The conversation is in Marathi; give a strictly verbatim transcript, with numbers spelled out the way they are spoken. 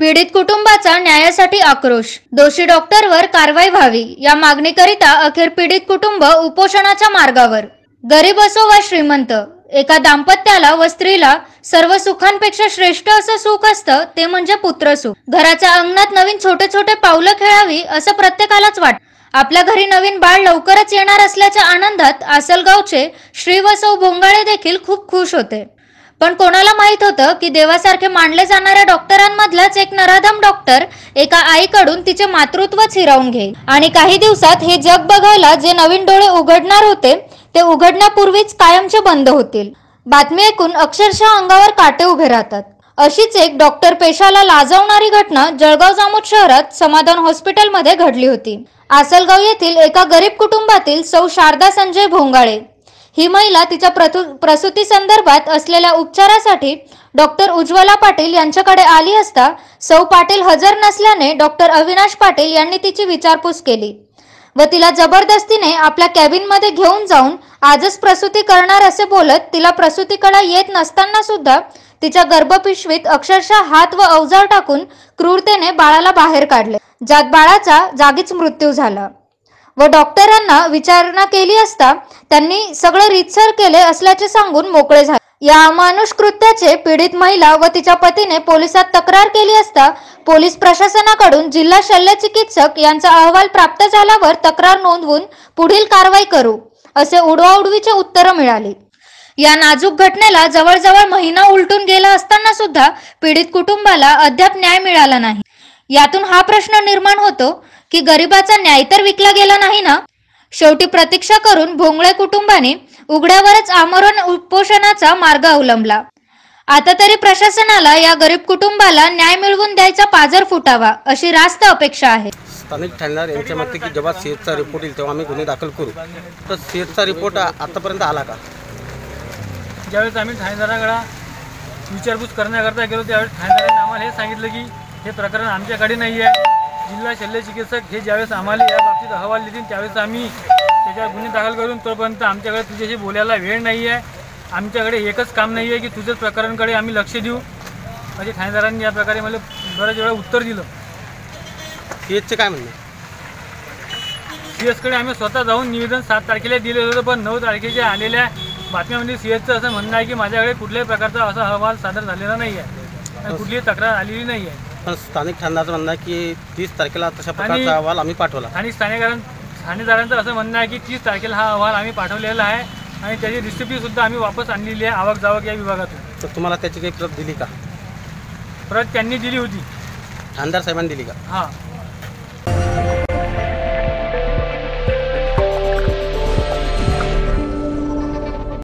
पीडित कुटुंबाचा न्यायासाठी आक्रोश। दोषी डॉक्टरवर कारवाई व्हावी या मागणीकरिता अखेर पीडित कुटुंब उपोषणाच्या मार्गावर। गरीब असो वा श्रीमंत, एका दाम्पत्याला व स्त्रीला सर्व सुखांपेक्षा श्रेष्ठ असं सुख असतं ते म्हणजे पुत्रसुख। घराच्या अंगणात नवीन छोटे छोटे पावलं खेळावी असं प्रत्येकालाच वाटतं। आपल्या घरी नवीन बाळ लवकरच येणार असल्याच्या आनंदात आसलगावचे श्री व सौ भोंगाळे देखील खूप खुश होते। पण कोणाला माहित होतं की देवासारखे मानले जाणाऱ्या डॉक्टरांमधलाच एक नराधम डॉक्टर एका आईकडून तिचे मातृत्वच हिरावून घेईल आणि काही दिवसात हे जग बघायला जे नवीन डोळे उघडणार होते ते उघडण्यापूर्वीच कायमचे बंद होतील। बातमी ऐकून अक्षरशः अंगावर काटे उभे राहतात। अशीच एक डॉक्टर पेशाला लाजवणारी घटना जळगाव जामोद शहरात समाधान हॉस्पिटलमध्ये घडली होती। आसलगाव येथील एका गरीब कुटुंबातील सौ शारदा संजय भोंगाळे ही महिला तिच्या प्रसूती संदर्भात असलेल्या उपचारासाठी डॉक्टर उज्ज्वला पाटील यांच्याकडे आली असता सौ पाटील हजर नसल्याने डॉक्टर अविनाश पाटील यांनी तिची विचारपूस केली व तिला जबरदस्तीने आपल्या कॅबिनमध्ये घेऊन जाऊन आजच प्रसूती करणार असे बोलत तिला प्रसूतीकडे येत नसताना सुद्धा तिच्या गर्भपिशवीत अक्षरशः हात व अवजार टाकून क्रूरतेने बाळाला बाहेर काढले, ज्यात बाळाचा जागीच मृत्यू झाला व डॉक्टरांना विचारणा केली असता त्यांनी सगळं रीतसर केले असल्याचे सांगून मोकळे झाले। या अमानुष कृत्याचे पीडित महिला व तिच्या पतीने पोलिसात तक्रार केली असता पोलीस प्रशासनाकडून जिल्हा शल्य चिकित्सक यांचा अहवाल प्राप्त झाल्यावर तक्रार नोंदवून पुढील कारवाई करू असे उडवाउडवीचे उत्तर मिळाले। या नाजूक घटनेला जवळजवळ महिना उलटून गेला असताना सुद्धा पीडित कुटुंबाला अद्याप न्याय मिळाला नाही। यातून हा प्रश्न निर्माण होतो की गरिबाचा न्याय तर विकला गेला नाही ना। शेवटी प्रतीक्षा करून भोंगळे कुटुंबाने उघड्यावरच आमरण उपोषणाचा मार्ग अवलंबला। आता तरी प्रशासनाला या गरीब कुटुंबाला न्याय मिळवून द्यायचा पाझर फुटावा अशी रास्त अपेक्षा आहे। स्थानिक ठाणेदार यांच्या मते की जेव्हा सीएचचा रिपोर्ट येईल तेव्हा आम्ही गुन्हे दाखल करू, तर सीएचचा रिपोर्ट आतापर्यंत आला का? ज्यावेळेस आम्ही ठाणेदाराकडे विचारपूस करण्याकरता गेलो त्यावेळेस ठाणेदारांनी आम्हाला हे सांगितलं की हे प्रकरण आमच्याकडे नाही आहे। जिल्हा शल्य चिकित्सक हे ज्यावेळेस आम्हाला या बाबतीत अहवाल देतील त्यावेळेस आम्ही त्याच्यावर गुन्हे दाखल करून तोपर्यंत आमच्याकडे तुझ्याशी बोलायला वेळ नाही आहे, आमच्याकडे एकच काम नाही आहे की तुझ्याच प्रकरणाकडे आम्ही लक्ष देऊ म्हणजे ठाणेदारांनी या प्रकारे मला बऱ्याच वेळा उत्तर दिलं। सीएचचे काय म्हणणं? सीएचकडे आम्ही स्वतः जाऊन निवेदन सात तारखेला दिले होते, पण नऊ तारखेच्या आलेल्या बातम्यामध्ये सीएचचं असं म्हणणं आहे की माझ्याकडे कुठल्याही प्रकारचा असा अहवाल सादर झालेला नाही आहे आणि कुठलीही तक्रार आलेली नाही आहे। पण स्थानिक ठाणेदारांचं म्हणणं आहे की तीस तारखेला तशा प्रकारचा अहवाल आम्ही पाठवला आणि स्थानिकां ठाणेदारांचं असं म्हणणं आहे की तीस तारखेला हा अहवाल आम्ही पाठवलेला आहे आणि त्याची रिसिप्टसुद्धा आम्ही वापस आणलेली आहे आवक जावक या विभागातून। तर तुम्हाला त्याची काही प्रत दिली का? प्रत त्यांनी दिली होती, ठाणेदार साहेबांनी दिली का? हां।